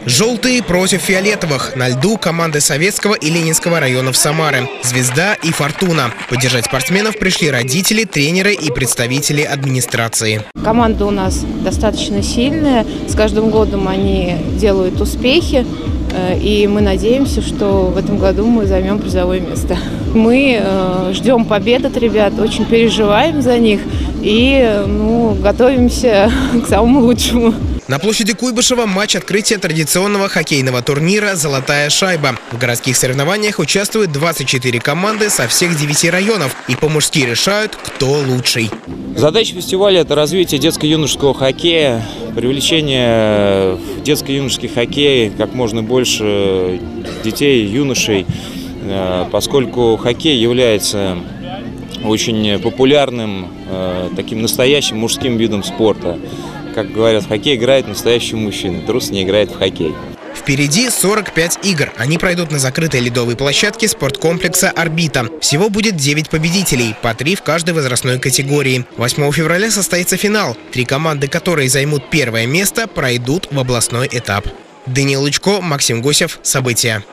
Желтые против фиолетовых. На льду команды Советского и Ленинского районов Самары. «Звезда» и «Фортуна». Поддержать спортсменов пришли родители, тренеры и представители администрации. Команда у нас достаточно сильная. С каждым годом они делают успехи. И мы надеемся, что в этом году мы займем призовое место. Мы ждем побед от ребят, очень переживаем за них и готовимся к самому лучшему. На площади Куйбышева матч открытия традиционного хоккейного турнира «Золотая шайба». В городских соревнованиях участвуют 24 команды со всех 9 районов. И по-мужски решают, кто лучший. Задача фестиваля – это развитие детско-юношеского хоккея, привлечение в детско-юношеский хоккей как можно больше детей, юношей, поскольку хоккей является очень популярным, таким настоящим мужским видом спорта. Как говорят, в хоккей играет настоящий мужчина, трус не играет в хоккей. Впереди 45 игр. Они пройдут на закрытой ледовой площадке спорткомплекса «Орбита». Всего будет 9 победителей, по 3 в каждой возрастной категории. 8 февраля состоится финал. 3 команды, которые займут первое место, пройдут в областной этап. Даниил Лучко, Максим Гусев. События.